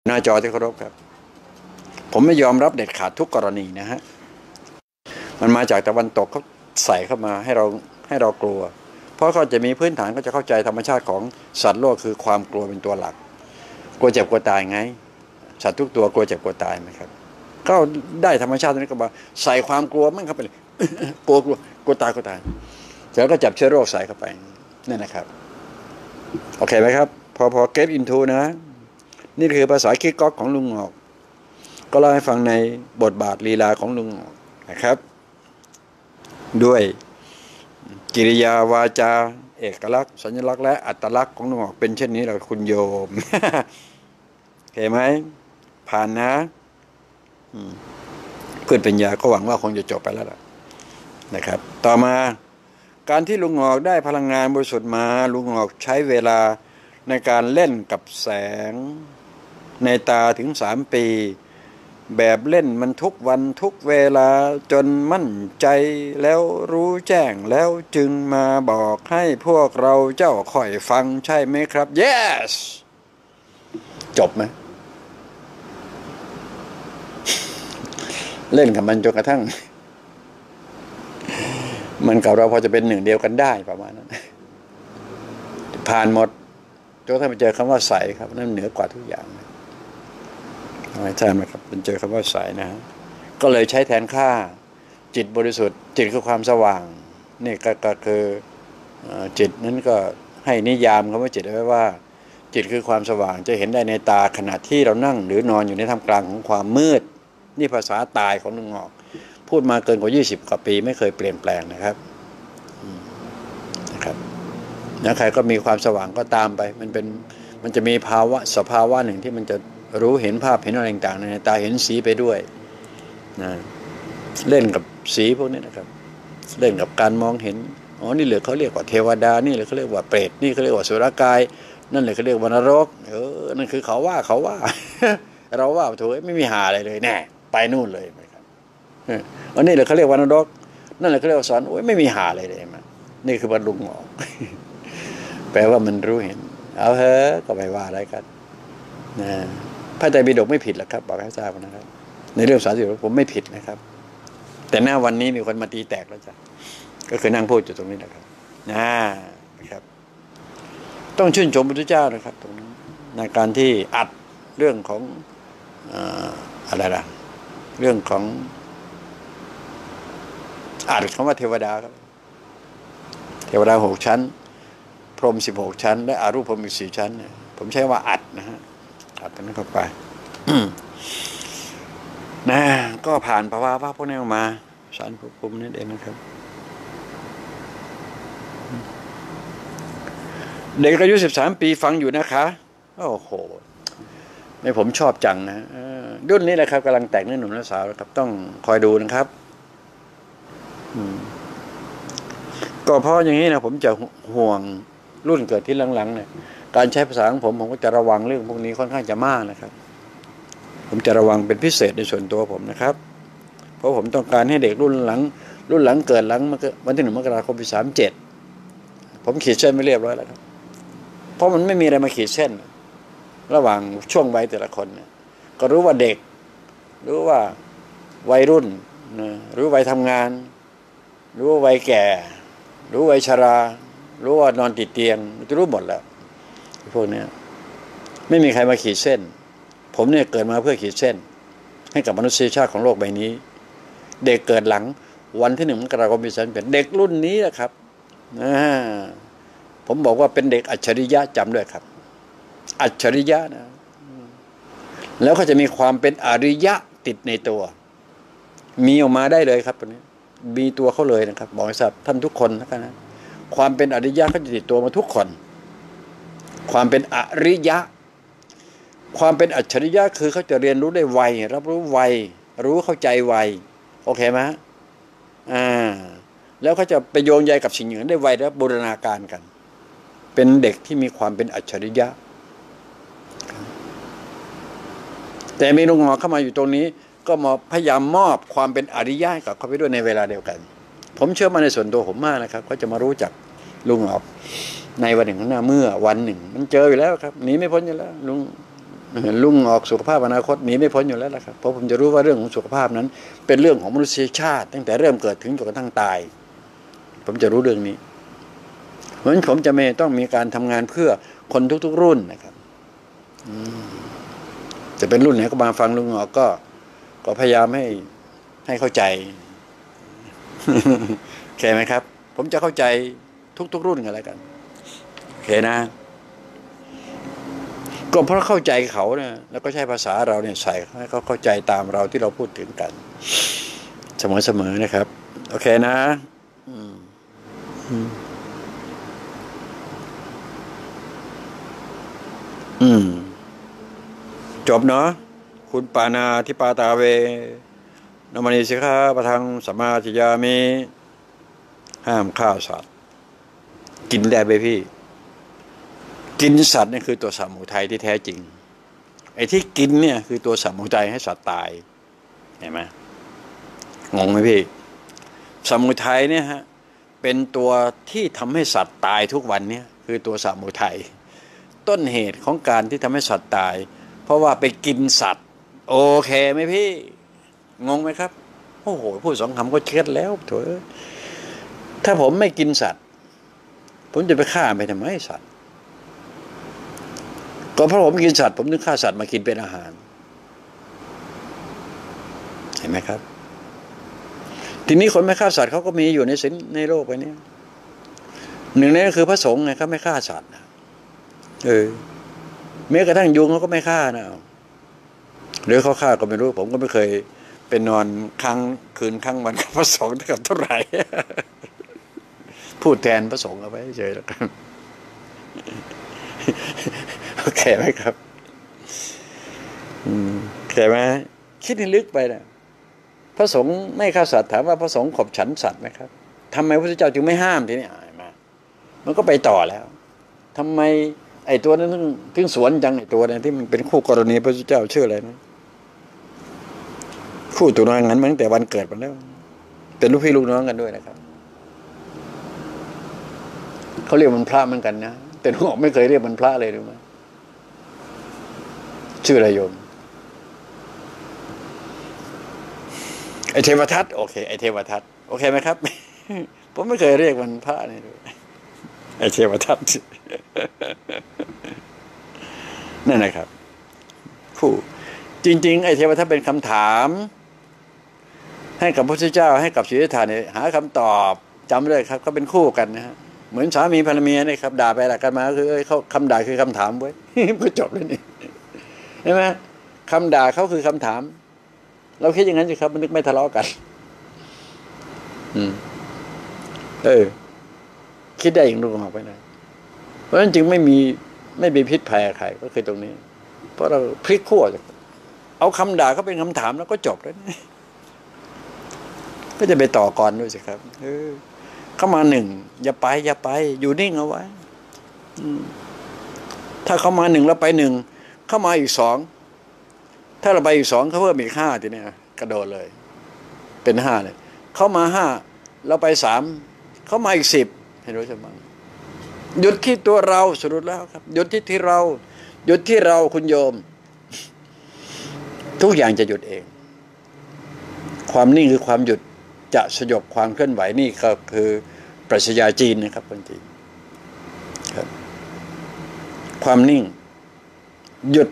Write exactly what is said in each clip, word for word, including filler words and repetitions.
หน้าจอที่เคารพครับผมไม่ยอมรับเด็ดขาดทุกกรณีนะฮะมันมาจากตะวันตกเขาใส่เข้ามาให้เราให้เรากลัวเพราะเขาจะมีพื้นฐานก็จะเข้าใจธรรมชาติของสัตว์โลกคือความกลัวเป็นตัวหลักกลัวเจ็บกลัวตายไงสัตว์ทุกตัวกลัวเจ็บกลัวตายไหมครับก็ได้ธรรมชาตินี้ก็มาใส่ความกลัวมันเข้าไปเลย กลัวกลัวกลัวตายกลัวตายแล้วก็จับเชื้อโรคใส่เข้าไปนั่นนะครับโอเคไหมครับพอพอเก็บอินทูนะนี่คือภาษาคิกก๊อกของลุงหงอกก็เล่าให้ฟังในบทบาทลีลาของลุงหงอกนะครับด้วยกิริยาวาจาเอกลักษณ์สัญลักษณ์และอัตลักษณ์ของลุงหงอกเป็นเช่นนี้แหละคุณโยม เห็นไหมผ่านนะเพื่อนปัญญาก็หวังว่าคงจะจบไปแล้วล่ะนะครับต่อมาการที่ลุงหงอกได้พลังงานบริสุทธิ์มาลุงหงอกใช้เวลาในการเล่นกับแสงในตาถึงสามปีแบบเล่นมันทุกวันทุกเวลาจนมั่นใจแล้วรู้แจ้งแล้วจึงมาบอกให้พวกเราเจ้าค่อยฟังใช่ไหมครับ yes จบไหมเล่นกับมันจนกระทั่งมันกับเราพอจะเป็นหนึ่งเดียวกันได้ประมาณนั้นผ่านหมดจนกระทั่งไปเจอคำว่าใสครับนั่นเหนือกว่าทุกอย่างใช่ไหมครับเป็นเจอคำว่าใสนะก็เลยใช้แทนค่าจิตบริสุทธิ์จิตคือความสว่างนี่ก็ก็คือจิตนั้นก็ให้นิยามคำว่าจิตไว้ว่าจิตคือความสว่างจะเห็นได้ในตาขณะที่เรานั่งหรือนอนอยู่ในท่ามกลางของความมืดนี่ภาษาตายของลุงหงอกพูดมาเกินกว่ายี่สิบกว่าปีไม่เคยเปลี่ยนแปลงนะครับนะครับแล้วใครก็มีความสว่างก็ตามไปมันเป็นมันจะมีภาวะสภาวะหนึ่งที่มันจะรู้เห็นภาพเห็นอะไรต่างๆในตาเห็นสีไปด้วยนะเล่นกับสีพวกนี้นะครับเล่นกับการมองเห็นอ๋อนี่เลยเขาเรียกว่าเทวดานี่เลยเขาเรียกว่าเปรตนี่เขาเรียกว่าสุรกายนั่นเลยเขาเรียกว่านรกเออนั่นคือเขาว่าเขาว่า เราว่าโถ่ไม่มีหาอะไรเลยแน่ไปนู่นเลยไหมครับอันนี้เลยเขาเรียกว่านรกนั่นเลยเขาเรียกว่าสวรรค์โอ้ยไม่มีหาอะไรเลยมันนี่คือบรรลุงหงอก แปลว่ามันรู้เห็นเอาเถอะก็ไม่ว่าอะไรกันนะพระไตรปิฎกไม่ผิดหรอกครับบอกให้ทราบนะครับในเรื่องสารสิบผมไม่ผิดนะครับแต่หน้าวันนี้มีคนมาตีแตกแล้วจ้ะก็คือนั่งพูดอยู่ตรงนี้นะครับนะนะครับต้องชื่นชมพระพุทธเจ้านะครับตรงนี้ในการที่อัดเรื่องของอะไรล่ะเรื่องของอ่านคำว่าเทวดาครับเทวดาหกชั้นพรหมสิบหกชั้นและอรูปพรหมอีกสี่ชั้นเนี่ยผมใช้ว่าอัดนะฮะอัดนั้นเข้าไป นะก็ผ่านภาวะว่าพวกนี้ออกมาสารภูมินั่นเองนะครับเด็กอายุสิบสามปีฟังอยู่นะคะโอ้โหไม่ผมชอบจังนะรุ่นนี้แหละครับกำลังแต่งเนื้อหนุ่มและสาวครับต้องคอยดูนะครับก็เพราะอย่างนี้นะผมจะห่วงรุ่นเกิดที่หลังๆเนี่ยการใช้ภาษาของผมผมก็จะระวังเรื่องพวกนี้ค่อนข้างจะมากนะครับผมจะระวังเป็นพิเศษในส่วนตัวผมนะครับเพราะผมต้องการให้เด็กรุ่นหลังรุ่นหลังเกิดหลังวันที่หนึ่งมกราคมปีสามเจ็ดผมขีดเส้นไม่เรียบร้อยแล้วครับเพราะมันไม่มีอะไรมาขีดเส้นระหว่างช่วงวัยแต่ละคนเนี่ยก็รู้ว่าเด็กรู้ว่าวัยรุ่นนะรู้วัยทำงานรู้ว่าวัยแก่รู้วัยชรารู้ว่านอนติดเตียงจะรู้หมดแล้วพวกนี้ไม่มีใครมาขีดเส้นผมเนี่ยเกิดมาเพื่อขีดเส้นให้กับมนุษยชาติของโลกใบนี้เด็กเกิดหลังวันที่หนึ่งมกราคมปีสามเป็นเด็กรุ่นนี้แหละครับนะผมบอกว่าเป็นเด็กอัจฉริยะจำด้วยครับอัจฉริยะนะแล้วเขาจะมีความเป็นอริยะติดในตัวมีออกมาได้เลยครับตัวนี้มีตัวเขาเลยนะครับบอกให้ทราบท่านทุกคนนะครับนะความเป็นอริยะเขาจะติดตัวมาทุกคนความเป็นอริยะความเป็นอัจฉริยะคือเขาจะเรียนรู้ได้ไวรับรู้ไวรู้เข้าใจไวโอเคไหมอ่าแล้วเขาจะไปโยงใยกับสิ่งอื่นได้ไวและบูรณาการกันเป็นเด็กที่มีความเป็นอัจฉริยะแต่มีลุงหงอกเข้ามาอยู่ตรงนี้ก็มาพยายามมอบความเป็นอริยะกับเขาไปด้วยในเวลาเดียวกันผมเชื่อมาในส่วนตัวผมมากนะครับเขาจะมารู้จักลุงหงอกในวันหนึ่งข้างหน้าเมื่อวันหนึ่งมันเจออยู่แล้วครับหนีไม่พ้นอยู่แล้วลุงลุงออกสุขภาพอนาคตหนีไม่พ้นอยู่แล้วล่ะครับเพราะผมจะรู้ว่าเรื่องของสุขภาพนั้นเป็นเรื่องของมนุษยชาติตั้งแต่เริ่มเกิดถึงจนกระทั่งตายผมจะรู้เรื่องนี้เพราะฉะนั้นผมจะไม่ต้องมีการทำงานเพื่อคนทุกๆรุ่นนะครับจะเป็นรุ่นไหนก็มาฟังลุงออกก็ก็พยายามให้ให้เข้าใจโอเคไหมครับผมจะเข้าใจทุกๆรุ่นกันแล้วกันโอเคนะก็เพราะเข้าใจเขาเนี่ยแล้วก็ใช้ภาษาเราเนี่ยใส่ให้เขาเข้าใจตามเราที่เราพูดถึงกันเสมอๆนะครับโอเคนะอืมอืมจบเนาะคุณปานาทิปาตาเวนมณีสิกขาปะทังสัมมาทิฏฐิมิห้ามฆ่าสัตว์กินได้ไหมพี่กินสัตว์นี่คือตัวสมุทัยที่แท้จริงไอ้ที่กินเนี่ยคือตัวสมุทัยให้สัตว์ตายเห็นไหมงงไหมพี่สมุทัยเนี่ยฮะเป็นตัวที่ทำให้สัตว์ตายทุกวันเนี่ยคือตัวสมุทัยต้นเหตุของการที่ทำให้สัตว์ตายเพราะว่าไปกินสัตว์โอเคไหมพี่งงไหมครับโอ้โหพูดสองคำก็เช็ดแล้วโถถ้าผมไม่กินสัตว์ผมจะไปฆ่าไปทำไมสัตว์ก็เพราะผมกินสัตว์ผมถึงฆ่าสัตว์มากินเป็นอาหารเห็นไหมครับทีนี้คนไม่ฆ่าสัตว์เขาก็มีอยู่ในสินในโลกไปนี้หนึ่งในนั้นคือพระสงฆ์ไงเขาไม่ฆ่าสัตว์เออแม้กระทั่งยุงเขาก็ไม่ฆ่านะหรือเขาฆ่าก็ไม่รู้ผมก็ไม่เคยเป็นนอนค้างคืนค้างวันกับพระสงฆ์กับเท่าไหร่พูดแทนพระสงฆ์เอาไว้เฉยแล้วกันโอเคไหมครับอืมโอเคไหมคิดให้ลึกไปนะพระสงฆ์ไม่ฆ่าสัตว์ถามว่าพระสงฆ์ขบฉันสัตว์ไหมครับทำไมพระพุทธเจ้าจึงไม่ห้ามทีนี้อ่านมามันก็ไปต่อแล้วทำไมไอ้ตัวนั้นถึงถึงสวนจังไอ้ตัวนั้นที่มันเป็นคู่กรณีพระพุทธเจ้าชื่ออะไรนะคู่ตัวน้องนั้นมาตั้งแต่วันเกิดมันแล้วเป็นลูกพี่ลูกน้องกันด้วยนะครับเขาเรียกมันพระเหมือนกันนะแต่หลวงพ่อไม่เคยเรียกมันพระเลยรู้ไหมชื่ออะไรโยมไอเทวทัตโอเคไอเทวทัตโอเคไหมครับผมไม่เคยเรียกมันพระเลยด้วยไอเทวทัตนั่นนะครับคู่จริงๆไอเทวทัตเป็นคำถามให้กับพระพุทธเจ้าให้กับศิริธาเนี่ยหาคำตอบจำเลยครับเขาเป็นคู่กันนะฮะเหมือนสามีภรรยาเนี่ยครับด่าไปด่ากันมาคือเขาคำด่าคือคำถามไว้ก็จบเลยนี่ใช่ไหมคำด่าเขาคือคำถามเราคิดอย่างนั้นสิครับมันนึกไม่ทะเลาะกันอืมเออคิดได้อย่างรู้ออกไปนะเพราะฉะนั้นจึงไม่มีไม่มีพิษภัยใครก็คือตรงนี้เพราะเราพลิกขั้วเอาคำด่าเขาเป็นคำถามแล้วก็จบแล้วก็จะไปต่อก่อนด้วยสิครับเออเข้ามาหนึ่งอย่าไปอย่าไปอยู่นิ่งเอาไว้ถ้าเข้ามาหนึ่งแล้วไปหนึ่งเข้ามาอีกสองถ้าเราไปอีกสองเขาเพิ่มอีกห้าทีนี้กระโดดเลยเป็นห้าเลยเข้ามาห้าเราไปสามเข้ามาอีกสิบเห็นไหมใช่ไหมหยุดที่ตัวเราสรุปแล้วครับหยุดที่ที่เราหยุดที่เราคุณโยมทุกอย่างจะหยุดเองความนิ่งคือความหยุดจะสยบความเคลื่อนไหวนี่ก็คือปรัชญาจีนนะครับคนจีนครับความนิ่งหยุด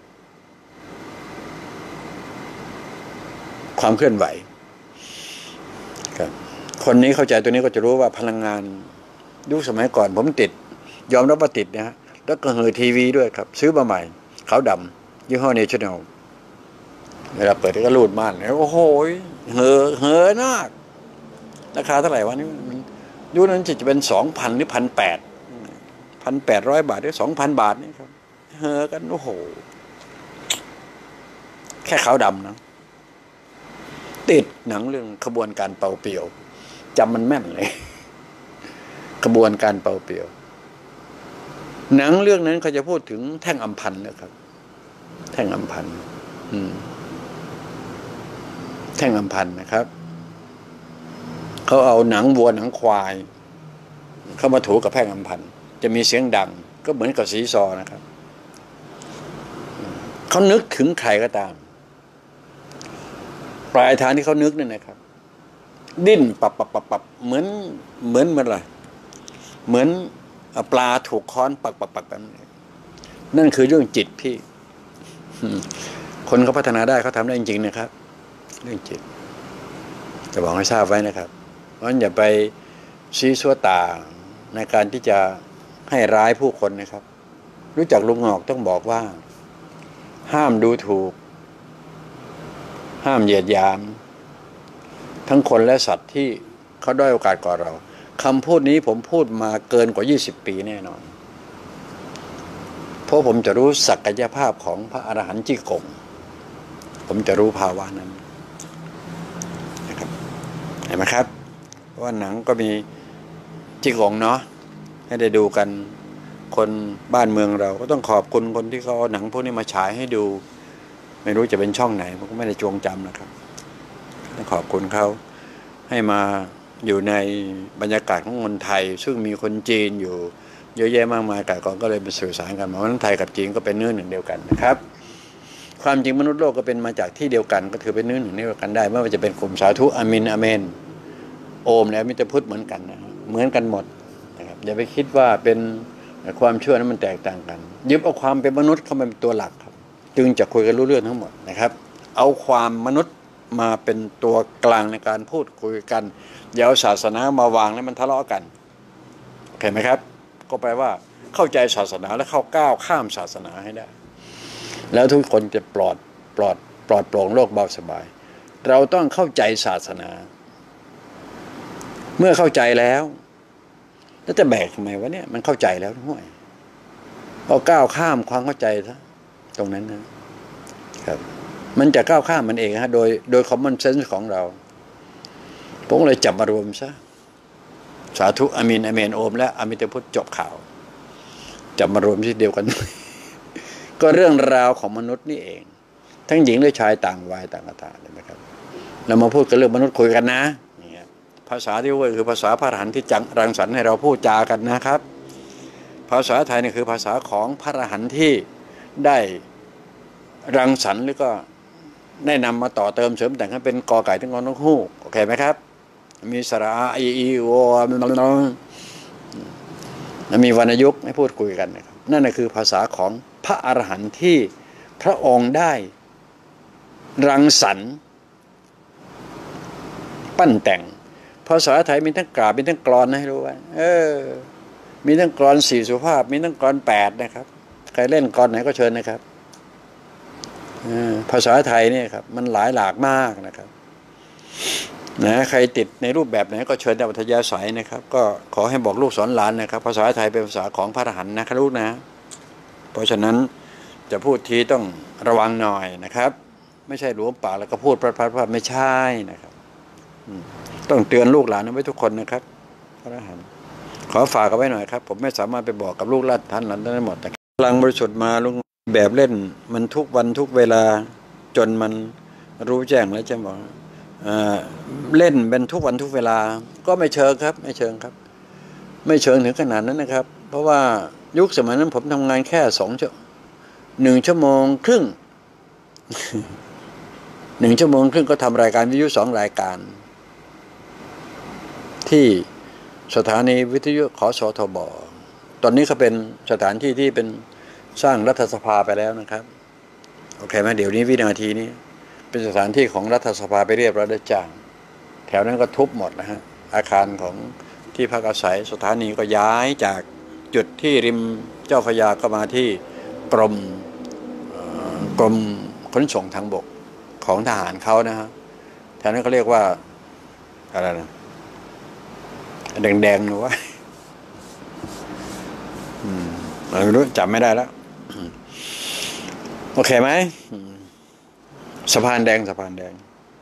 ความเคลื่อนไหวครับคนนี้เข้าใจตัวนี้ก็จะรู้ว่าพลังงานยุคสมัยก่อนผมติดยอมรับว่าติดนะฮะแล้วก็เหอทีวีด้วยครับซื้อมาใหม่ขาวดำยี่ห้อเนชั่นแนลเวลาเปิดก็รูดม่านแล้วโอ้โหเหอเหอมากราคาเท่าไหร่วะนี่ยุคนั้นจะเป็นสองพันหรือพันแปดพันแปดร้อยบาทหรือสองพันบาทนี่ครับเหอกันโอ้โหแค่ขาวดำนะติดหนังเรื่องขบวนการเป่าเปียวจำมันแม่นเลยขบวนการเป่าเปียวหนังเรื่องนั้นเขาจะพูดถึงแท่งอัมพันธ์นะครับแท่งอัมพันธ์แท่งอัมพันธ์นะครับเขาเอาหนังวัวหนังควายเข้ามาถูกับแท่งอัมพันธ์จะมีเสียงดังก็เหมือนกับสีซอนะครับเขานึกถึงใครก็ตามปลายทางที่เขานึกนั่นนะครับดิ้นปับปับปับปับเหมือนเหมือนเหมือนอะไรเหมือนปลาถูกค้อนปักปักปักกันนั่นคือเรื่องจิตพี่คนเขาพัฒนาได้เขาทำได้จริงๆนะครับเรื่องจิตจะบอกให้ทราบไว้นะครับเพราะฉะนั้นอย่าไปชี้ชั่วตาในการที่จะให้ร้ายผู้คนนะครับรู้จักลุงหงอกต้องบอกว่าห้ามดูถูกห้ามเหยียดหยามทั้งคนและสัตว์ที่เขาด้อยโอกาสกว่าเราคำพูดนี้ผมพูดมาเกินกว่ายี่สิบปีแน่นอนเพราะผมจะรู้ศักยภาพของพระอรหันต์จี้กงผมจะรู้ภาวะนั้นนะครับเห็นไหมครับเพราะว่าหนังก็มีจี้กงเนาะให้ได้ดูกันคนบ้านเมืองเราก็ต้องขอบคุณคนที่เขาเอาหนังพวกนี้มาฉายให้ดูไม่รู้จะเป็นช่องไหนผมก็ไม่ได้จงจำนะครับต้องขอบคุณเขาให้มาอยู่ในบรรยากาศของคนไทยซึ่งมีคนจีนอยู่เยอะแยะมากมายแต่ก่อนก็เลยไปสื่อสารกันมาว่าไทยกับจีนก็เป็นเนื้อหนึ่งเดียวกันนะครับความจริงมนุษย์โลกก็เป็นมาจากที่เดียวกันก็ถือเป็นเนื้อหนึ่งเดียวกันได้ไม่ว่าจะเป็นกลุ่มสาธุอามินอาเมนโอมและมิตรพุทธเหมือนกันนะเหมือนกันหมดนะครับอย่าไปคิดว่าเป็นความเชื่อนั้นมันแตกต่างกันยึดเอาความเป็นมนุษย์เข้ามาเป็นตัวหลักครับจึงจะคุยกันรู้เรื่องทั้งหมดนะครับเอาความมนุษย์มาเป็นตัวกลางในการพูดคุยกันอย่าเอาศาสนามาวางแล้วมันทะเลาะกันโอเคไหมครับก็แปลว่าเข้าใจศาสนาและเข้าก้าวข้ามศาสนาให้ได้แล้วทุกคนจะปลอดปลอดปลอดโปร่งโลกเบาสบายเราต้องเข้าใจศาสนาเมื่อเข้าใจแล้วแล้วจะแบกทำไมวะเนี่ยมันเข้าใจแล้วห่วยเอาก้าวข้ามความเข้าใจซะตรงนั้นนะครับมันจะก้าวข้ามมันเองฮะโดยโดย common sense ของเราผมเลยจับมารวมซะสาธุอามินอาเมนโอมและอามิตรพุทธจบข่าวจับมารวมที่เดียวกัน ก็เรื่องราวของมนุษย์นี่เองทั้งหญิงและชายต่างวัยต่างกตาเลยนะครับเรามาพูดกันเรื่องมนุษย์คุยกันนะภาษาที่ว่าคือภาษาพระอรหันต์ที่จังรังสรรค์ให้เราพูดจากันนะครับภาษาไทยนี่คือภาษาของพระอรหันต์ที่ได้รังสรรค์หรือก็ได้นำมาต่อเติมเสริมแต่งให้เป็นกอไก่ถึงงอนกฮูกโอเคไหมครับมีสระอาอีอีโอมีวรรณยุกต์ให้พูดคุยกันนะครับนั่นคือภาษาของพระอรหันต์ที่พระองค์ได้รังสรรค์ปั้นแต่งภาษาไทยมีทั้งกราบมีทั้งกลอนให้รู้ไว้เออมีทั้งกลอนสี่สุภาพมีทั้งกลอนแปดนะครับใครเล่นกลอนไหนก็เชิญนะครับภาษาไทยเนี่ยครับมันหลายหลากมากนะครับนะใครติดในรูปแบบไหนก็เชิญแต่วัทยาศัยนะครับก็ขอให้บอกลูกสอนหลานนะครับภาษาไทยเป็นภาษาของพระอรหันต์นะครับลูกนะเพราะฉะนั้นจะพูดทีต้องระวังหน่อยนะครับไม่ใช่หลวมปากแล้วก็พูดพลาดๆไม่ใช่นะครับต้องเตือนลูกหลานไว้ทุกคนนะครับพระอรหันต์ขอฝากเอาไว้หน่อยครับผมไม่สามารถไปบอกกับลูกหลานท่านหลานได้หมดแต่พลังบริสุทธิ์มาลุงแบบเล่นมันทุกวันทุกเวลาจนมันรู้แจ้งแล้วจะบอกเล่นเป็นทุกวันทุกเวลาก็ไม่เชิงครับไม่เชิงครับไม่เชิงถึงขนาดนั้นนะครับเพราะว่ายุคสมัยนั้นผมทำงานแค่สองชั่วหนึ่งชั่วโมงครึ่งหนึ่งชั่วโมงครึ่งก็ทำรายการวิทยุสองรายการที่สถานีวิทยุขสทบตอนนี้เขาเป็นสถานที่ที่เป็นสร้างรัฐสภาไปแล้วนะครับโอเคไหมเดี๋ยวนี้วินาทีนี้เป็นสถานที่ของรัฐสภาไปเรียบร้อยแล้วจ้างแถวนั้นก็ทุบหมดนะฮะอาคารของที่พักอาศัยสถานีก็ย้ายจากจุดที่ริมเจ้าพระยาก็มาที่กรมกรมขนส่งทางบกของทหารเขานะฮะแถวนั้นเขาเรียกว่าอะไรนะแดงๆหรือว่าไม่รู้จำไม่ได้แล้วโอเคไหมสะพานแดงสะพานแดง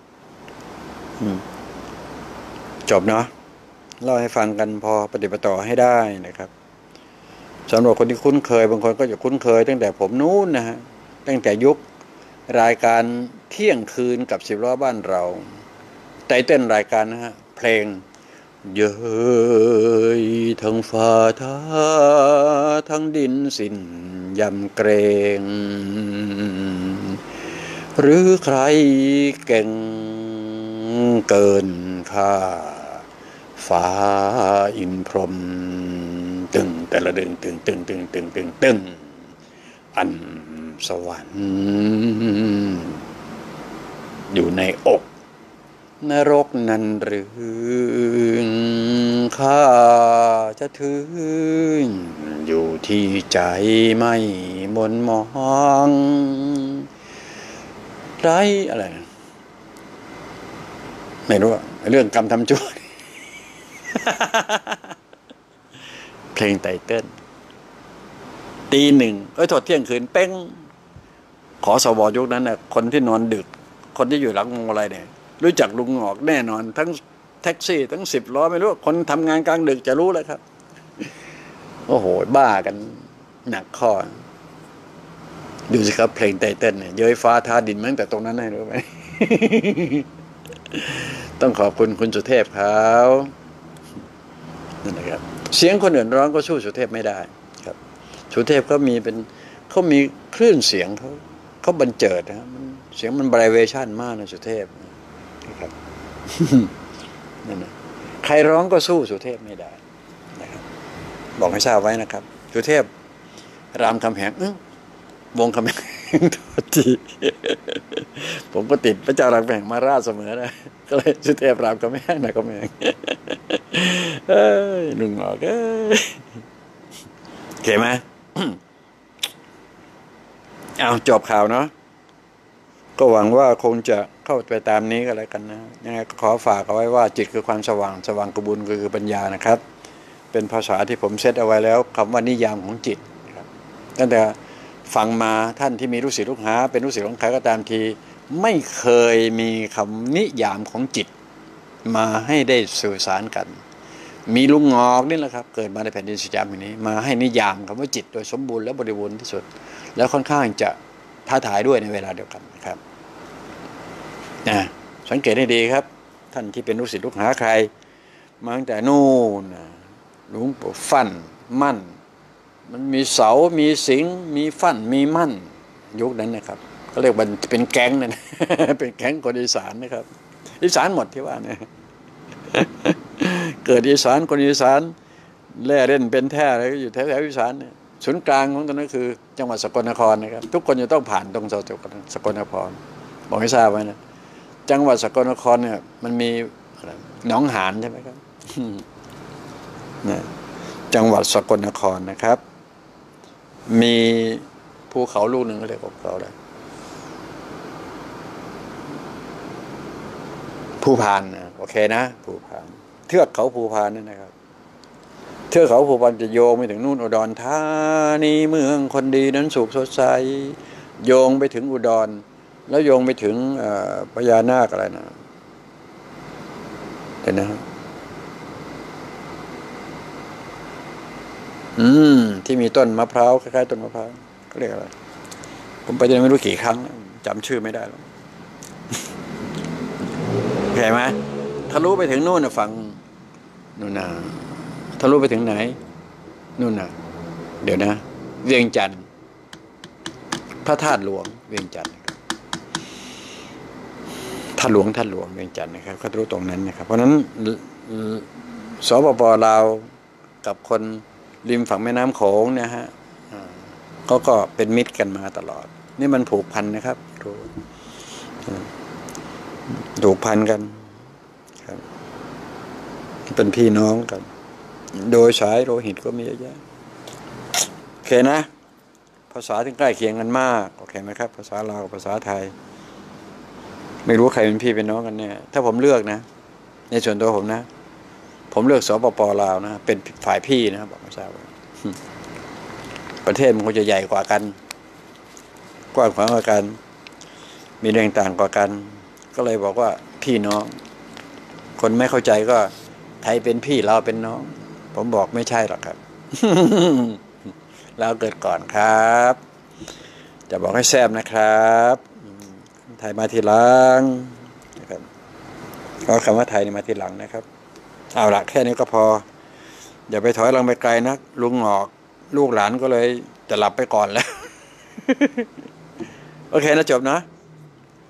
จบเนาะเล่าให้ฟังกันพอปฏิบัติต่อให้ได้นะครับสำหรับคนที่คุ้นเคยบางคนก็จะคุ้นเคยตั้งแต่ผมนู้นนะฮะตั้งแต่ยุครายการเที่ยงคืนกับสิบล้อบ้านเราไตเติ้ลรายการนะฮะเพลงเย้ยทั้งฟ้าท้าทั้งดินสิ้นยำเกรงหรือใครเก่งเกินค่าฟ้าอินพรหมตึงแต่ละดึงตึงตึงตึงตึงตึงตึงอันสวรรค์อยู่ในอกนรกนั้นหรือข้าจะถึงอยู่ที่ใจไม่มนมองไรอะไรไม่รู้เรื่องกรรมทำชั่ว เพลงไตเติ้ลตีหนึ่งเอ้ยถอดเที่ยงคืนเป้งขอสวยุคนั้นน่ะคนที่นอนดึกคนที่อยู่หลังวงอะไรเนี่ยรู้จักลุงหงอกแน่นอนทั้งแท็กซี่ทั้งสิบล้อไม่รู้คนทำงานกลางดึกจะรู้เลยครับโอ้โหบ้ากันหนักข้อดูสิครับเพลงไตเติ้ลเนี่ยเย้ยฟ้าท้าดินมาตั้งแต่ตรงนั้นให้รู้ไหม ต้องขอบคุณคุณสุเทพเขานั่นแหละครับเสียงคนอื่นร้องก็สู้สุเทพไม่ได้ครับสุเทพเขามีเป็นเขามีคลื่นเสียงเขาเขาบันเจิดนะมันเสียงมันไบรเวชั่นมากนะสุเทพนะครับ นั่นนะใครร้องก็สู้สุเทพไม่ได้นะครับบอกให้ทราบไว้นะครับสุเทพรามคำแหงวงคำแหงโทษทีผมก็ติดพระเจ้ารามคำแหงมาราชเสมอนะก็เลยสุเทพรามคำแหงนะคำแหงเอ้ยลุงออกเอ้ยโอเคไหม เอาจบข่าวเนาะก็หวังว่าคงจะเข้าไปตามนี้ก็แล้วกันนะยังไงก็ขอฝากเอาไว้ว่าจิตคือความสว่างสว่างกบุญคือปัญญานะครับเป็นภาษาที่ผมเซตเอาไว้แล้วคำว่านิยามของจิตครับตั้งแต่ฟังมาท่านที่มีลูกศิษย์ลูกหาเป็นลูกศิษย์ของใครก็ตามทีไม่เคยมีคำนิยามของจิตมาให้ได้สื่อสารกันมีลุงงอกนี่แหละครับเกิดมาในแผ่นดินสยามแห่งนี้มาให้นิยามคำว่าจิตโดยสมบูรณ์และบริบูรณ์ที่สุดแล้วค่อนข้างจะท้าทายด้วยในเวลาเดียวกันนะครับนะสังเกตให้ดีครับท่านที่เป็นลูกศิษย์ลูกหาใครมาตั้งแต่นู่นหลวงปู่ฟั่นมั่นมันมีเสามีสิงมีฟั่นมีมั่นยุคนั้นนะครับก็เรียกว่าเป็นแก๊งนั่น เป็นแก๊งคนอีสานนะครับอีสานหมดที่ว่าเนี่ย เกิดอีสานคนอีสานแล่เล่นเป็นแท้อะไรก็อยู่แถวๆอีสานเนี่ยศูนย์กลางของตอนนั้นคือจังหวัดสกลนครนะครับทุกคนจะต้องผ่านตรงสกลนครบอกให้ทราบไว้นะจังหวัดสกลนครเนี่ยมันมีหนองหานใช่ไหมครับ นะจังหวัดสกลนครนะครับมีภูเขาลูกหนึ่งก็เรียกว่าเขาอะไรภูพานนะโอเคนะภูพานเทือกเขาภูพานนั่นนะครับเทือกเขาภูพานจะโยงไปถึงนู่นอุดรธานีเมืองคนดีนั้นสุขสดใสโยงไปถึงอุดรแล้วโยงไปถึงพญานาคอะไรนะเห็นนะอืมที่มีต้นมะพร้าวคล้ายๆต้นมะพร้าวเขาเรียกอะไรผมไปจนไม่รู้กี่ครั้งจำชื่อไม่ได้แล้วเห็นไหมทะลุไปถึงนู่นนะฝั่งนู่นนะทะลุไปถึงไหนนู่นนะเดี๋ยวนะเวียงจันทร์พระธาตุหลวงเวียงจันทร์ธาตุหลวงธาตุหลวงเวียงจันทร์นะครับเขารู้ตรงนั้นนะครับเพราะฉะนั้นสปป.ลาวกับคนริมฝั่งแม่น้ำโขงเนี่ยฮะเขาก็เป็นมิตรกันมาตลอดนี่มันผูกพันนะครับรู้ผูกพันกันครับเป็นพี่น้องกันโดยสายโลหิตก็มีเยอะแยะโอเคนะภาษาที่ใกล้เคียงกันมากโอเคไหมครับภาษาลาวกับภาษาไทยไม่รู้ใครเป็นพี่เป็นน้องกันเนี่ยถ้าผมเลือกนะในส่วนตัวผมนะผมเลือกสปป.ลาวนะเป็นฝ่ายพี่นะครับบอกไม่ทราบประเทศมันก็จะใหญ่กว่ากันกว้างขวางกว่ากันมีแรงต่างกว่ากันก็เลยบอกว่าพี่น้องคนไม่เข้าใจก็ไทยเป็นพี่เราเป็นน้องผมบอกไม่ใช่หรอกครับ เราเกิดก่อนครับจะบอกให้แซ่บนะครับไทยมาทีหลังนะครับเอาคำว่าไทยมาทีหลังนะครับเอาละแค่นี้ก็พออย่าไปถอยลงไปไกลนักลุงหงอกลูกหลานก็เลยจะหลับไปก่อนแล้ว โอเคนะจบนะ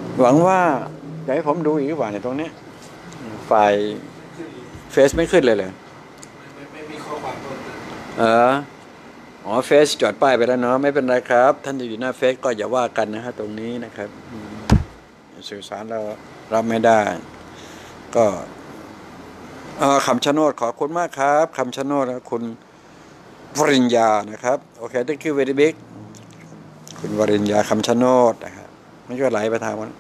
หวังว่าจะให้ผมดูอีกว่าในตรงนี้ฝ่ายเฟซไม่ขึ้นเลยเลยไม่ไม่มีข้อความเพิ่มเติมเอออ๋อเฟซจอดป้ายไปแล้วเนาะไม่เป็นไรครับท่านจะอยู่หน้าเฟซก็อย่าว่ากันนะฮะตรงนี้นะครับสื่อสารเรารับไม่ได้ก็คำชะโนดขอบคุณมากครับคำชะโนดนะคุณวริญญานะครับโอเค thank you very big คุณวริญญาคำชะโนดนะครับไม่ก็ไหลไปทางวัน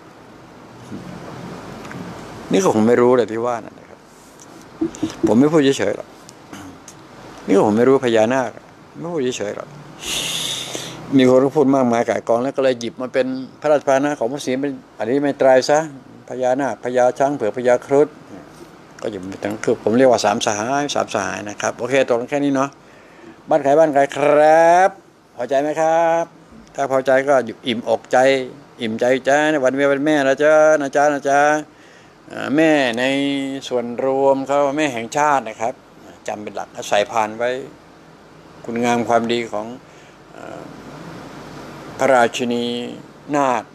นี่ก็ผมไม่รู้เลยที่ว่านั่นนะครับผมไม่พูดเฉยๆหรอกนี่ก็ผมไม่รู้พญานาคไม่พูดเฉยๆหรอกมีคนพูดมากมายก่ายกองแล้วก็เลยหยิบมาเป็นพระราชภานะของพระศรีเป็นอันนี้ไม่ตรายซะพญานาคพญาช้างเผือกพญาครุฑก็หยิบมาตั้งคือผมเรียกว่าสามสหายสามสหายนะครับโอเคตกลงแค่นี้เนาะบ้านใครบ้านใครครับพอใจไหมครับถ้าพอใจก็อิ่มอกใจอิ่มใจจ้าวันแม่วันแม่นะจ๊ะนะจ๊ะนะจ๊ะแม่ในส่วนรวมเขาแม่แห่งชาตินะครับจำเป็นหลักใส่ผ่านไว้คุณงามความดีของพระราชินีนาถ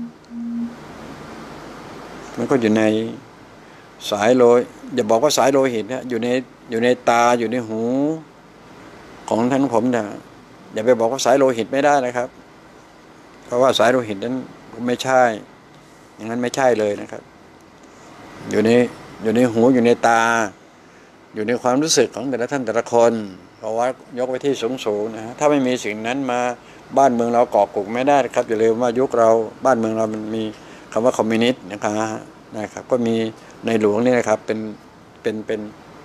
มันก็อยู่ในสายโลหิตอย่าบอกว่าสายโลหิตนะอยู่ในอยู่ในตาอยู่ในหูของท่านผมนะอย่าไปบอกว่าสายโลหิตไม่ได้นะครับเพราะว่าสายโลหิตนั้นไม่ใช่อย่างนั้นไม่ใช่เลยนะครับอยู่ในอยู่ในหูอยู่ในตาอยู่ในความรู้สึกของแต่ละท่านแต่ละคนเพราะว่ายกไปที่สูงสูงนะฮะถ้าไม่มีสิ่งนั้นมาบ้านเมืองเราก่อกลุ่มไม่ได้ครับอย่าลืมว่ายุคเราบ้านเมืองเรามันมีคำว่าคอมมิวนิสต์นะครับนะครับก็มีในหลวงนี่นะครับเป็นเป็นเป็น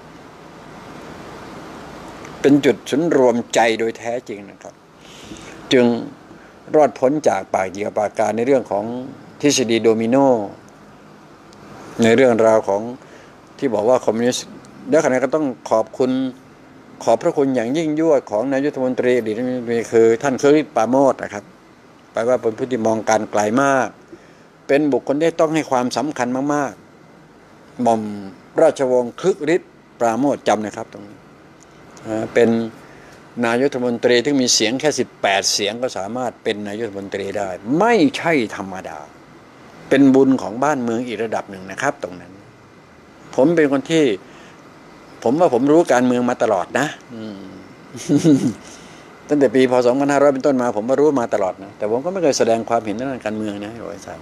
เป็นจุดศูนย์รวมใจโดยแท้จริงนะครับจึงรอดพ้นจากปากเหยื่อปากการในเรื่องของทฤษฎีโดมิโนในเรื่องราวของที่บอกว่าคอมมิวนิสต์และขณะก็ต้องขอบคุณขอบพระคุณอย่างยิ่งยวดของนายกรัฐมนตรีอดีตนายกรัฐมนตรีคือท่านเคยปราโมทนะครับแปลว่าเป็นผู้ที่มองการไกลมากเป็นบุคคลที่ต้องให้ความสำคัญมากๆหม่อมราชวงศ์คฤฤทธิ์ปราโมทจำนะครับตรงนี้เป็นนายกรัฐมนตรีที่มีเสียงแค่สิบแปดเสียงก็สามารถเป็นนายกรัฐมนตรีได้ไม่ใช่ธรรมดาเป็นบุญของบ้านเมืองอีกระดับหนึ่งนะครับตรงนั้นผมเป็นคนที่ผมว่าผมรู้การเมืองมาตลอดนะตั้งแต่ปีพ.สองพันห้าร้อยเป็นต้นมาผมก็รู้มาตลอดนะแต่ผมก็ไม่เคยแสดงความเห็นในด้านการเมืองนะโอ้ยสาม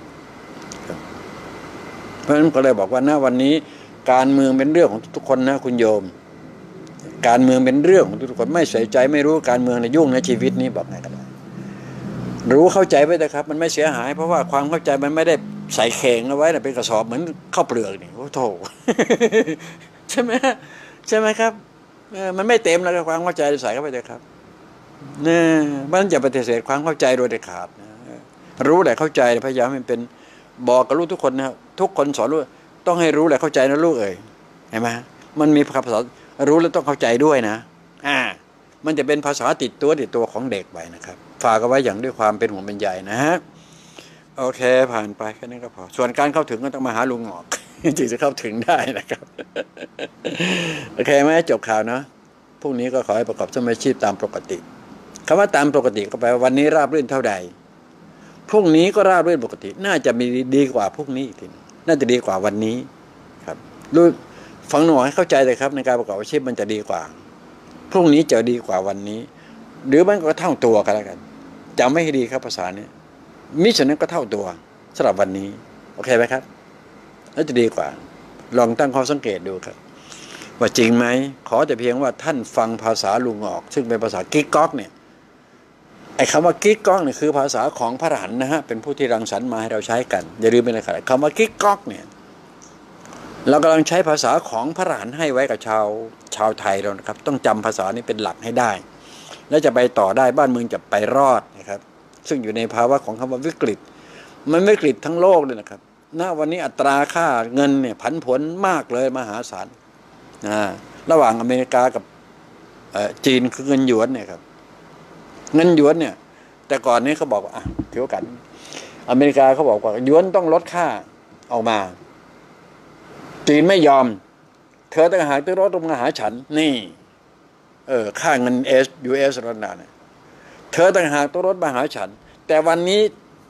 เพราะฉะนั้นก็เลยบอกว่าณวันนี้การเมืองเป็นเรื่องของทุกคนนะคุณโยมการเมืองเป็นเรื่องของทุกคนไม่ใส่ใจไม่รู้การเมืองในยุ่งในชีวิตนี้บอกไงกันรู้เข้าใจไว้นะครับมันไม่เสียหายเพราะว่าความเข้าใจมันไม่ได้ใส่เข่งเอาไว้นะเป็นกระสอบเหมือนข้าวเปลือกนี่โอ้โถใช่ไหมใช่ไหมครับมันไม่เต็มแล้วความเข้าใจใส่เข้าไปเลยครับเนี่ยมันจะปฏิเสธความเข้าใจโดยเด็ดขาดนะรู้แหละเข้าใจพยายามให้เป็นบอกกับลูกทุกคนนะทุกคนสอนลูกต้องให้รู้แหละเข้าใจนะลูกเอ๋ยเห็นไหมมันมีคำสอนรู้แล้วต้องเข้าใจด้วยนะอ่ามันจะเป็นภาษาติดตัวติดตัวของเด็กไปนะครับฝากเอาไว้อย่างด้วยความเป็นห่วงเป็นใยนะฮะโอเคผ่านไปแค่นี้ก็พอส่วนการเข้าถึงก็ต้องมาหาลุงหงอกจึงจะเข้าถึงได้นะครับโอเคไหมจบข่าวเนาะพรุ่งนี้ก็ขอให้ประกอบสมาชีพตามปกติคำว่าตามปกติก็แปลว่าวันนี้ราบรื่นเท่าใดพรุ่งนี้ก็ราบรื่นปกติน่าจะมีดีกว่าพรุ่งนี้อีกทีน่าจะดีกว่าวันนี้ครับรู้ฟังหน่อยให้เข้าใจเลยครับในการประกอบอาชีพมันจะดีกว่าพรุ่งนี้จะดีกว่าวันนี้หรือมันก็เท่าตัวกันแล้วกันจำไม่ให้ดีครับภาษานี้มิฉะนั้นก็เท่าตัวสำหรับวันนี้โอเคไหมครับแล้วจะดีกว่าลองตั้งข้อสังเกตดูครับว่าจริงไหมขอแต่เพียงว่าท่านฟังภาษาลุงออกซึ่งเป็นภาษากิ๊กก๊อกเนี่ยไอ้คำว่ากิ๊กก๊อกเนี่ยคือภาษาของพระอรหันต์นะฮะเป็นผู้ที่รังสรรค์มาให้เราใช้กันอย่าลืมเป็นอะไรครับคำว่ากิ๊กก๊อกเนี่ยเรากำลังใช้ภาษาของพระอรหันต์ให้ไว้กับชาวชาวไทยเรานะครับต้องจำภาษานี้เป็นหลักให้ได้และจะไปต่อได้บ้านเมืองจะไปรอดนะครับซึ่งอยู่ในภาวะของคำว่าวิกฤตมันวิกฤตทั้งโลกเลยนะครับณวันนี้อัตราค่าเงินเนี่ยผันผวนมากเลยมหาศาลนะระหว่างอเมริกากับจีนคือเงินหยวนเนี่ยครับเงินหยวนเนี่ยแต่ก่อนนี้เขาบอกว่าอ่ะถือกันอเมริกาเขาบอกว่าหยวนต้องลดค่าออกมาจีนไม่ยอมเธอต้องหาตัวรถตรงมาหาฉันนี่เออค่าเงินเอสยูเอสรันดาเนี่ยเธอต้องหาตัวรถมาหาฉันแต่วันนี้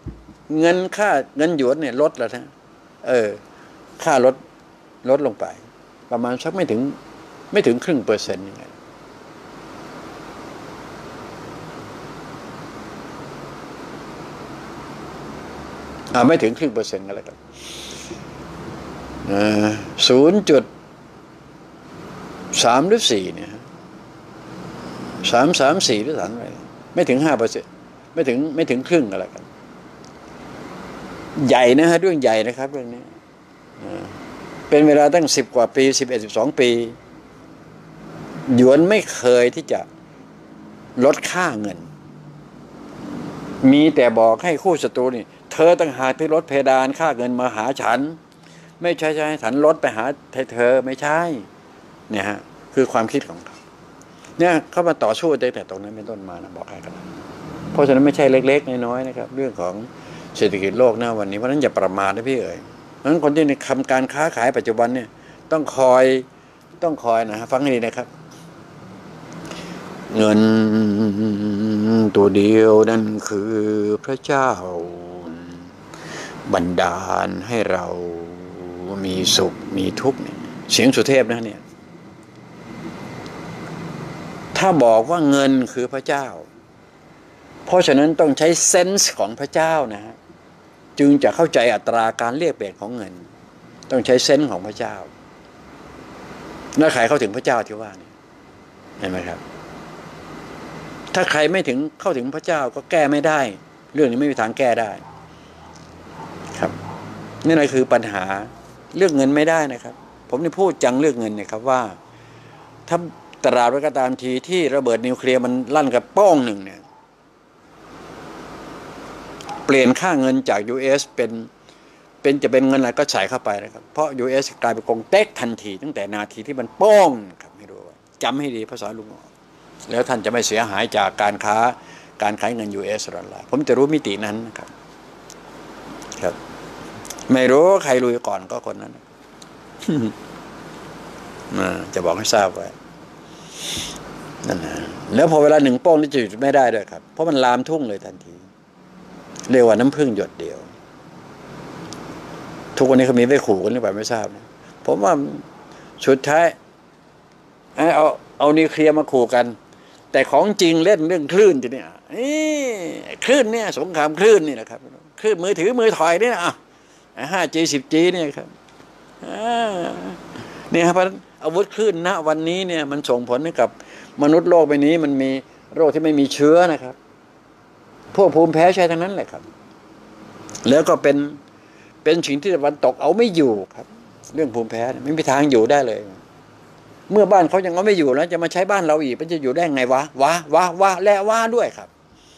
เงินค่าเงินหยวนเนี่ยลดแล้วนะเออค่าลดลดลงไปประมาณสักไม่ถึงไม่ถึงครึ่งเปอร์เซ็นต์ยังไงอ่าไม่ถึงครึ่งเปอร์เซ็นต์ก็แล้วกันศูนย์จุดสามหรือสี่เนี่ยสามสามสี่หรือสามอะไรไม่ถึงห้าเปอร์เซ็นต์ไม่ถึงไม่ถึงครึ่งก็แล้วกันใหญ่นะฮะเรื่องใหญ่นะครับเรื่องนี้เป็นเวลาตั้งสิบกว่าปีสิบเอ็ดสิบสองปีหยวนไม่เคยที่จะลดค่าเงินมีแต่บอกให้คู่ศัตรูนี่เธอต่างหากที่ลดเพดานค่าเงินมาหาฉันไม่ใช่ใช่ฉันลดไปหาเธอไม่ใช่เนี่ยฮะคือความคิดของเขาเนี่ยเขามาต่อสู้ตั้งแต่ตรงนั้นเป็นต้นมานะบอกให้กันเพราะฉะนั้นไม่ใช่เล็กๆน้อยๆนะครับเรื่องของเศรษฐกิจโลกนะวันนี้เพราะฉะนั้นอย่าประมาทนะพี่เอ๋ยเพราะฉะนั้นคนที่ในทำการค้าขายปัจจุบันเนี่ยต้องคอยต้องคอยนะฟังให้ดีนะครับเงินตัวเดียวนั่นคือพระเจ้าบันดาลให้เรามีสุขมีทุกข์เสียงสุเทพนะเนี่ยถ้าบอกว่าเงินคือพระเจ้าเพราะฉะนั้นต้องใช้เซนส์ของพระเจ้านะฮะจึงจะเข้าใจอัตราการเรียกเปลี่ยนของเงินต้องใช้เซนส์ของพระเจ้าแล้วใครเข้าถึงพระเจ้าที่ว่านี่เห็นไหมครับถ้าใครไม่ถึงเข้าถึงพระเจ้าก็แก้ไม่ได้เรื่องนี้ไม่มีทางแก้ได้ครับนี่แหละคือปัญหาเรื่องเงินไม่ได้นะครับผมนี่พูดจังเรื่องเงินเนี่ยครับว่าถ้าตราบใดก็ตามทีที่ระเบิดนิวเคลียร์มันลั่นกับโป้งหนึ่งเนี่ยเปลี่ยนค่าเงินจาก ยู เอส เป็นเป็นจะเป็นเงินอะไรก็ใส่เข้าไปนะครับเพราะ ยู เอส กลายเป็นกงเต็กทันทีตั้งแต่นาทีที่มันโป้งครับไม่รู้จำให้ดีภาษาลุงออกแล้วท่านจะไม่เสียหายจากการค้าการขายเงิน ยู เอส หรอกผมจะรู้มิตินั้นนะครับครับไม่รู้ใครรู้ก่อนก็คนนั้นจะบอกให้ทราบไว้นั่นนะแล้วพอเวลาหนึ่งโป้งนี่จะหยุดไม่ได้ด้วยครับเพราะมันลามทุ่งเลยทันทีเรียกว่าน้ำผึ้งหยดเดียวทุกวันนี้เขามีไว้ขู่กันหรือเปล่าไม่ทราบนะผมว่าสุดท้ายเอาเอานิวเคลียร์มาขู่กันแต่ของจริงเล่นเรื่องคลื่นจีเนี่ยคลื่นเนี่ยสงครามคลื่นนี่นะครับคลื่นมือถือมือถอยนี่นะห้าจีสิบจีเนี่ยครับเนี่ยครับอาวุธคลื่นณวันนี้เนี่ยมันส่งผลให้กับมนุษย์โลกใบนี้มันมีโรคที่ไม่มีเชื้อนะครับพวกภูมิแพ้ใช่ทั้งนั้นแหละครับแล้วก็เป็นเป็นสิ่งที่ตะวันตกเอาไม่อยู่ครับเรื่องภูมิแพ้ไม่มีทางอยู่ได้เลยเมื่อบ้านเขายังเอาไม่อยู่แล้วจะมาใช้บ้านเราอีกมันจะอยู่ได้ไงวะวะวะวะและวะด้วยครับ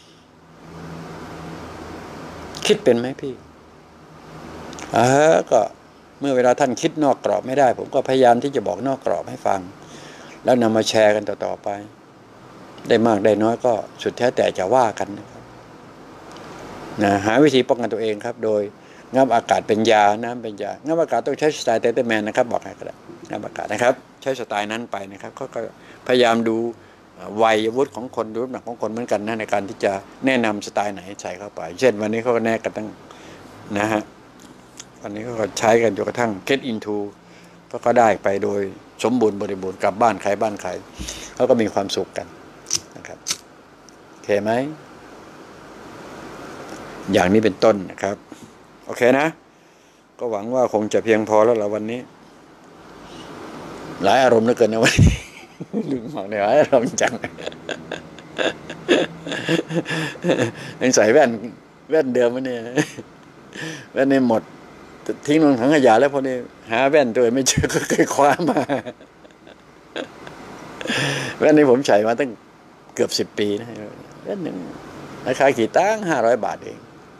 คิดเป็นไหมพี่เออก็เมื่อเวลาท่านคิดนอกกรอบไม่ได้ผมก็พยายามที่จะบอกนอกกรอบให้ฟังแล้วนำมาแชร์กันต่อๆไปได้มากได้น้อยก็สุดแท้แต่จะว่ากันนะครับนะหาวิธีป้องกันตัวเองครับโดยงับอากาศเป็นยาน้ำเป็นยางับอากาศต้องใช้สไตล์เตเตอร์แมนนะครับบอกให้ก็ได้งับอากาศนะครับใช้สไตล์นั้นไปนะครับก็พยายามดูวัยวุฒิของคนดูน้ำหนักของคนเหมือนกันนะในการที่จะแนะนำสไตล์ไหนใส่เข้าไปเช่นวันนี้เขาก็แนะกันตั้งนะฮะวันนี้เขาก็ใช้กันจนกระทั่ง get into ก็ก็ได้ไปโดยสมบูรณ์บริบูรณ์กลับบ้านใครบ้านใครเขาก็มีความสุขกันนะครับโอเคไหมอย่างนี้เป็นต้นนะครับโอเคนะก็หวังว่าคงจะเพียงพอแล้วละวันนี้หลายอารมณ์เหลือเกินนะวันนี้ลืมบอกเลยหลายอารมณ์จังยังใส่แว่นแว่นเดิมมาเนี่ยแว่นนี่หมดทิ้งลงถังขยะแล้วพอนี้หาแว่นตัวไม่เจอก็เคยคว้ามาแว่นนี้ผมใช้มาตั้งเกือบสิบปีนะแว่นหนึ่งราคากี่ตังค์ห้าร้อยบาทเอง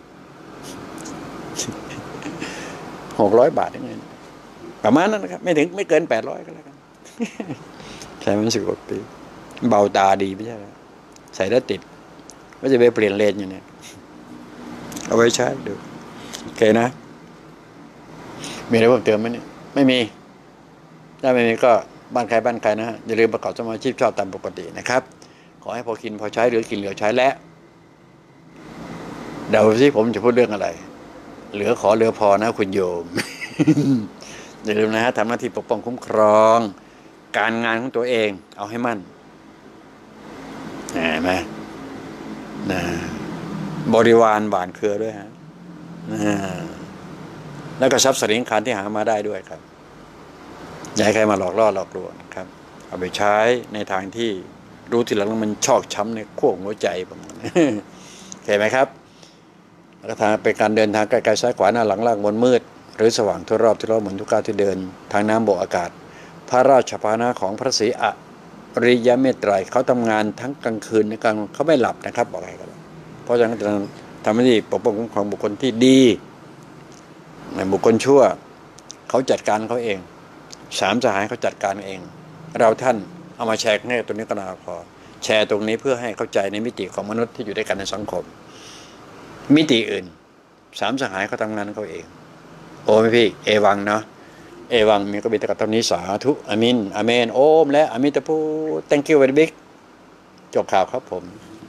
หกร้อยบาทยังไงประมาณนั้นนะครับไม่ถึงไม่เกินแปดร้อยก็แล้วกันใช้มันสิบกว่าปีเบาตาดีไม่ใช่หรอใส่แล้วติดก็จะไปเปลี่ยนเลนอยู่เนี่ยเอาไว้ใช้ดูโอเคนะมีอะไรเพิ่มเติมไหมเนี่ยไม่มีถ้าไม่มีก็บ้านใครบ้านใครนะฮะอย่าลืมประกอบสมาชีพชอบตามปกตินะครับขอให้พอกินพอใช้หรือกินเหลือใช้และเดี๋ยวสิผมจะพูดเรื่องอะไร เหลือขอเหลือพอนะคุณโยม อย่าลืมนะฮะทำหน้าที่ปกป้องคุ้มครอง การงานของตัวเอง เอาให้มั่นเห็นไหมนะบริวารบานเครือด้วยฮะนะแล้วก็ทรัพย์สินขันที่หามาได้ด้วยครับอย่าให้ใครมาหลอกล่อหลอกลวงครับเอาไปใช้ในทางที่รู้ทีหลังมันชอกช้ำในขั้วหัวใจประมาณนี้เห็นไหมครับแล้วก็ทางเป็นการเดินทางไกลๆซ้ายขวาหน้าหลังล่างบนมืดหรือสว่างทั่วรอบทั่วรอบเหมือนทุกก้าวที่เดินทางน้ำบกอากาศพระราชพานะของพระศรีอริยเมตไตรเขาทำงานทั้งกลางคืนในกลางเขาไม่หลับนะครับบอกให้กันเพราะฉะนั้นทำหน้าที่ปกป้องคุ้มครองบุคคลที่ดีในบุคคลชั่วเขาจัดการเขาเองสามสหายเขาจัดการเองเราท่านเอามาแชร์ให้ตรงนี้ก็น่าพอแชร์ตรงนี้เพื่อให้เข้าใจในมิติของมนุษย์ที่อยู่ด้วยกันในสังคมมิติอื่นสามสหายเขาทำงานเขาเองโอ้พี่เอวังเนาะเอวังมีก็มีแต่กับตอนนี้สาธุอามินอาเมนโอมและอามิตาพู thank you very big จบข่าวครับผม